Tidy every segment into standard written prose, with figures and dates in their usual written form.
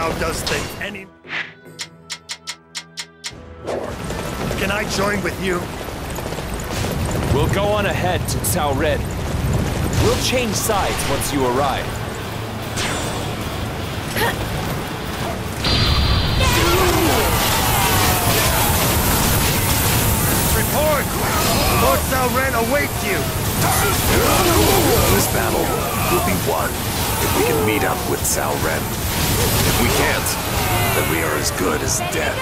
Cao does things any... Can I join with you? We'll go on ahead to Cao Ren. We'll change sides once you arrive. Report! Lord Cao Ren awaits you! This battle will be won if we can meet up with Cao Ren. If we can't, then we are as good as dead.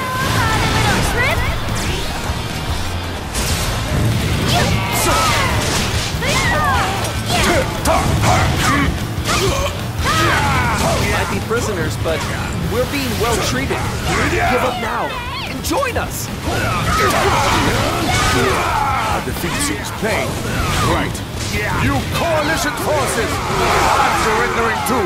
We might be prisoners, but we're being well treated. Give up now and join us! Our defeat seems pain. Right. You coalition forces! I'm surrendering too!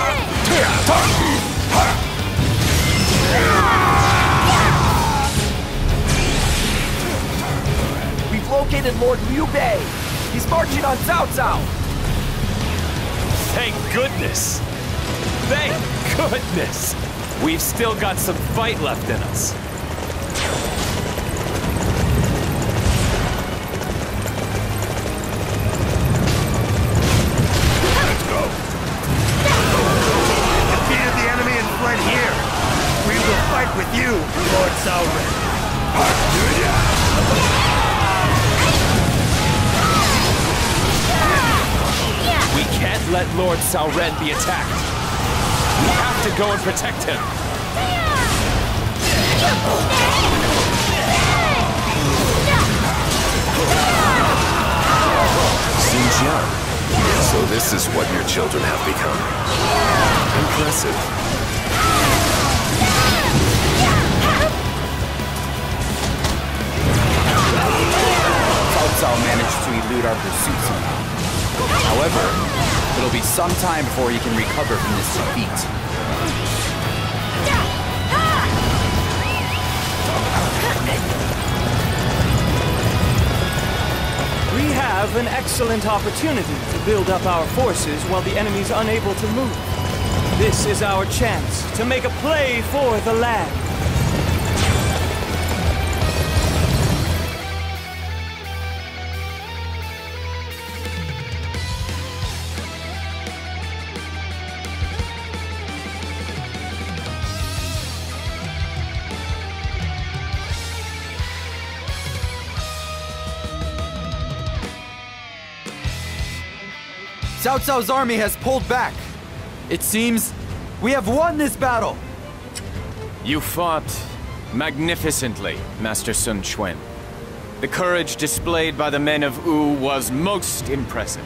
We've located Lord Liu Bei. He's marching on Cao Cao. Thank goodness. Thank goodness. We've still got some fight left in us. Let's go. Defeated the enemy and fled here. We will fight with you, Lord Cao Ren. We can't let Lord Cao Ren be attacked. We have to go and protect him. Xinjiang. So this is what your children have become. Impressive. Cao Cao managed to elude our pursuit somehow. However, it'll be some time before he can recover from this defeat. We have an excellent opportunity to build up our forces while the enemy's unable to move. This is our chance to make a play for the land. Cao Cao's army has pulled back. It seems we have won this battle. You fought magnificently, Master Sun Quan. The courage displayed by the men of Wu was most impressive.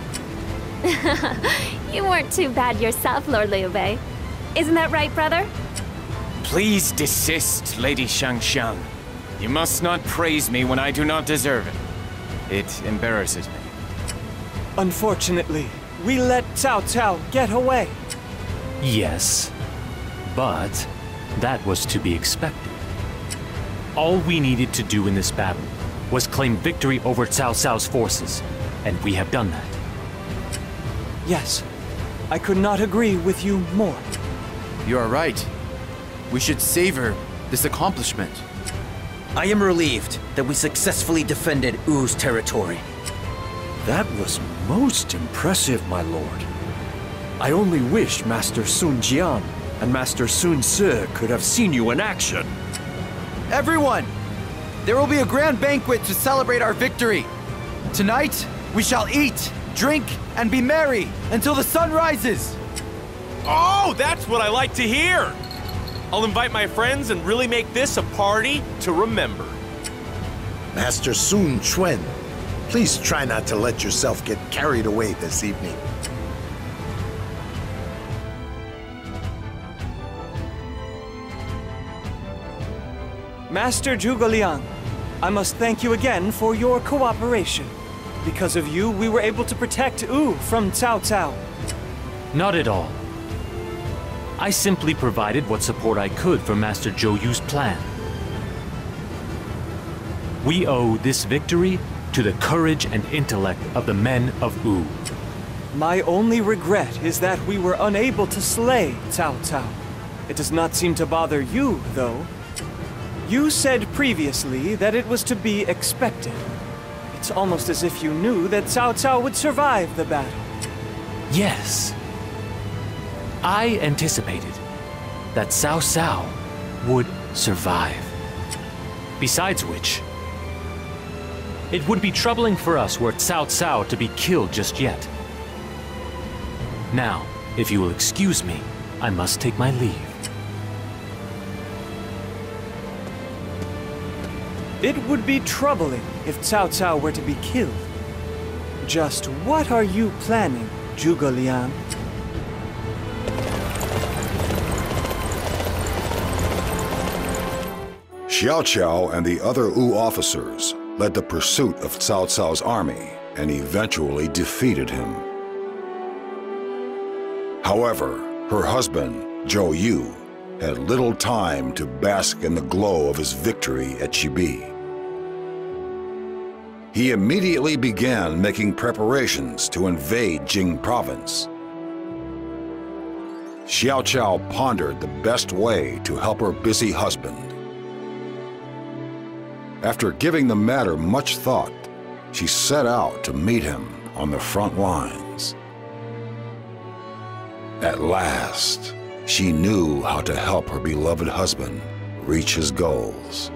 You weren't too bad yourself, Lord Liu Bei. Isn't that right, brother? Please desist, Lady Xiangxiang. You must not praise me when I do not deserve it. It embarrasses me. Unfortunately, we let Cao Cao get away. Yes, but that was to be expected. All we needed to do in this battle was claim victory over Cao Cao's forces, and we have done that. Yes, I could not agree with you more. You are right. We should savor this accomplishment. I am relieved that we successfully defended Wu's territory. That was most impressive, my lord. I only wish Master Sun Jian and Master Sun Ce could have seen you in action. Everyone! There will be a grand banquet to celebrate our victory. Tonight, we shall eat, drink, and be merry until the sun rises. Oh, that's what I like to hear! I'll invite my friends and really make this a party to remember. Master Sun Quan, please try not to let yourself get carried away this evening. Master Zhuge Liang, I must thank you again for your cooperation. Because of you, we were able to protect Wu from Cao Cao. Not at all. I simply provided what support I could for Master Zhou Yu's plan. We owe this victory to the courage and intellect of the men of Wu. My only regret is that we were unable to slay Cao Cao. It does not seem to bother you, though. You said previously that it was to be expected. It's almost as if you knew that Cao Cao would survive the battle. Yes. I anticipated that Cao Cao would survive. Besides which, it would be troubling for us were Cao Cao to be killed just yet. Now, if you will excuse me, I must take my leave. It would be troubling if Cao Cao were to be killed. Just what are you planning, Zhuge Liang? Xiao Qiao and the other Wu officers led the pursuit of Cao Cao's army and eventually defeated him. However, her husband, Zhou Yu, had little time to bask in the glow of his victory at Chibi. He immediately began making preparations to invade Jing province. Xiao Qiao pondered the best way to help her busy husband. After giving the matter much thought, she set out to meet him on the front lines. At last, she knew how to help her beloved husband reach his goals.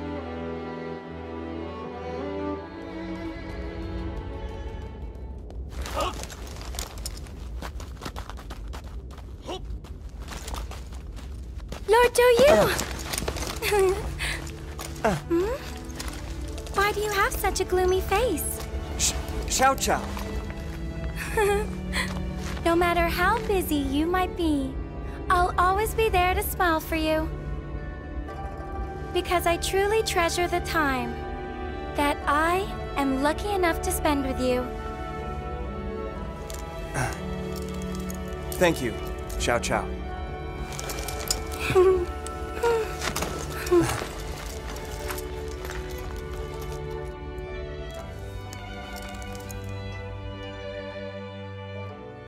Lord Zhou Yu! Why do you have such a gloomy face? Xiao Qiao. No matter how busy you might be, I'll always be there to smile for you. Because I truly treasure the time that I am lucky enough to spend with you. Thank you, Xiao Qiao.